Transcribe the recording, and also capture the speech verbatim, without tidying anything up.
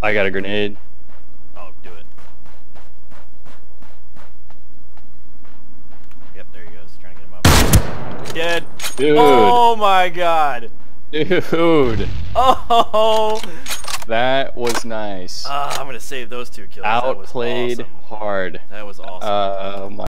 I got a grenade. Oh, do it. Yep, there he goes. Trying to get him up. Dead. Dude. Oh my god. Dude. Oh. That was nice. Uh, I'm gonna save those two kills. Outplayed that was awesome. hard. That was awesome. Uh, my